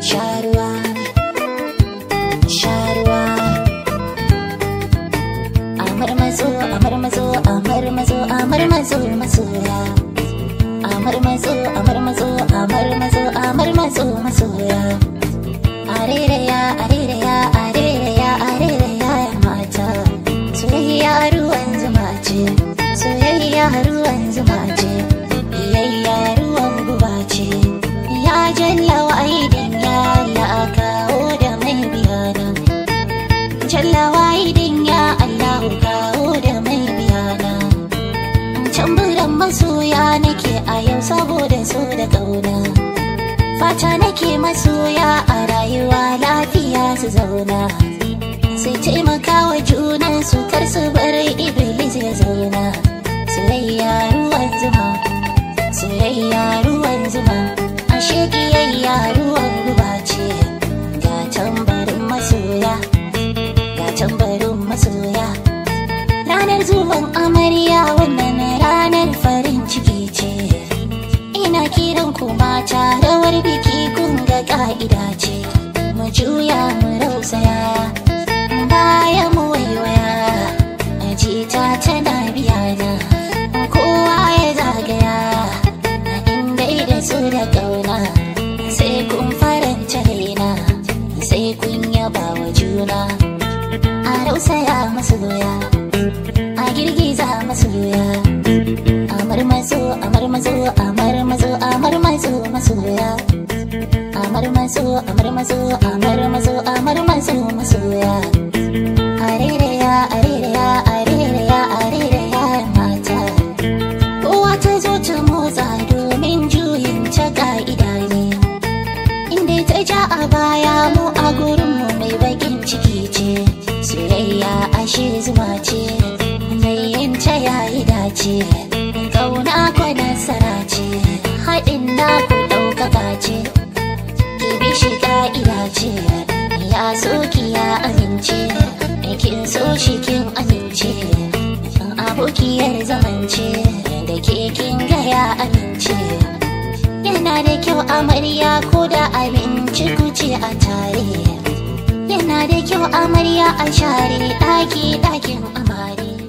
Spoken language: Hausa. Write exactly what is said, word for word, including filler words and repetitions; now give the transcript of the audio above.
sharuwa sharuwa amar mazo amar mazo amar mazo amar mazo masoya amar mazo amar mazo amar mazo amar mazo masoya arereya arereya arereya arereya mata soyayya ruwan zuma ce soyayya ruwan zuma ce biyayya ruwan guba ce ya jalla wa aidin ya Allah kawo da mai biyana jalla wa aidin ya Allah kawo da mai biyana tamburan masoya nake a yau saboda so da kauna fata nake masoya a rayuwa lafiya su zauna sai taimaka wa junan su kar su bar iblis ya zauna soyayya ruwan zuma soyayya ruwan zuma ashe kiyayya ruwan guba ce ga tambarin masoya ga tambarin masoya ranar zuwan amarya wannan ranar farin ciki ce ina kiran ku mata rawar biki kun ga ka'ida ce mu juya mu rausaya baya mu waiwaya ajita tana biyana kowa ya zagaya inda da su da kauna sai kun faranta raina sai kun yaba wa juna a rausaya masoya a girgiza masoya amar mazo amar mazo amar mazo amar mazo masoya amar mazo amar mazo amar mazo amar mazo masoya arereya arereya arereya arereya mata kowa ta zo ta motsa domin juyin ta ka'ida ne inda ta ja a baya mu a gurinmu mai bakin ciki ce soyayya ashe zuma ce mai yin ta yayi dace kauna ko nasara ce haɗin na ku ɗaukaka ce ki bi shi ka'ida ce ya so ki ya amince kin so shi kin amince abokiyar zamance da ke kin ga ya amince yana da kyau amarya ko da abinci kuce a tare yana da kyau amarya a share ɗaki ɗakin amare